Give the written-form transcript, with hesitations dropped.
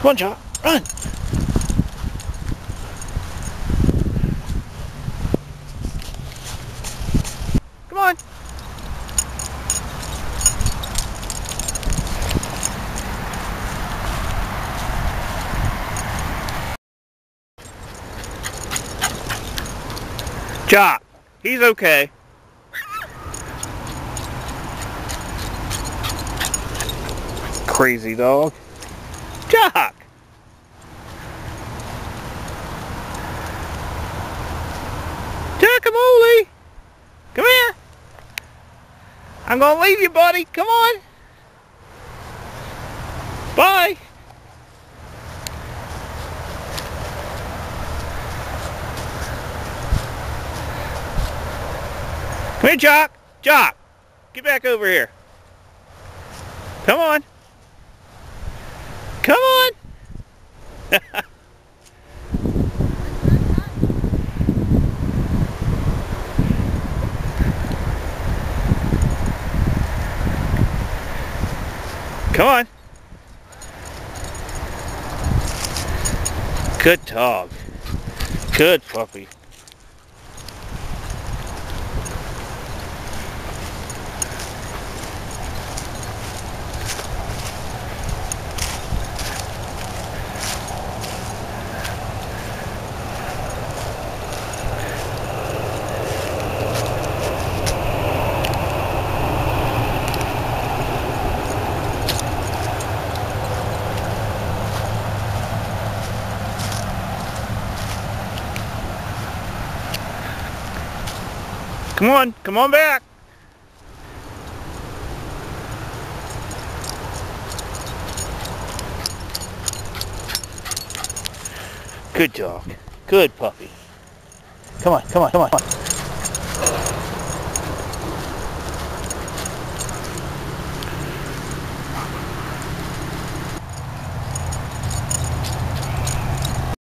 Come on, Jock, run! Come on! Jock, he's okay. Crazy dog. Jock! Jockamole! Come here! I'm gonna leave you, buddy. Come on! Bye! Come here, Jock! Jock! Get back over here. Come on! Come on! Come on! Good dog. Good puppy. Come on back. Good dog. Good puppy. Come on.